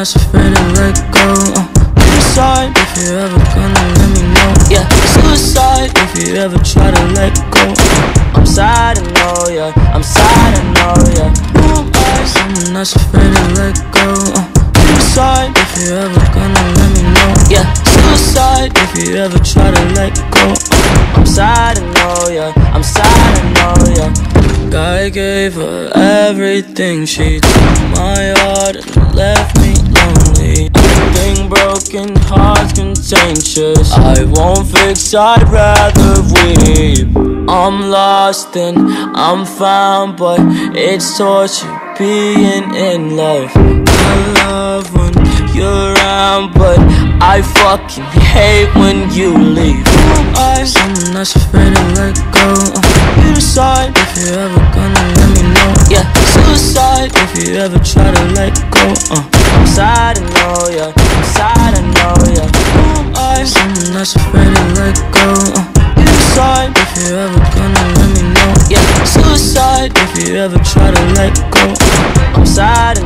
that's afraid to let go. Suicide if you ever gonna let me know. Yeah, suicide if you ever try to let go. I'm sad, I know, yeah. I'm sad, I know, yeah. Who am I? Someone that's afraid to let go. Suicide if you ever gonna let me know. Yeah, suicide if you ever try to let go. I'm sad, I know, yeah. I'm sad, I know, yeah. I gave her everything, she took my heart and left me lonely. Everything broken hearts contentious. I won't fix, I'd rather weep. I'm lost and I'm found, but it's torture being in love. I love when you're around, but I fucking hate when you leave. Someone that's afraid to let go. You decide if you ever gonna let me know. Yeah, suicide if you ever try to let go. I'm sad, I know, yeah. I'm sad, I know, yeah. Who am I? Someone that's afraid to let go. You decide if you ever gonna let me know. Yeah, suicide if you ever try to let go. I'm sad,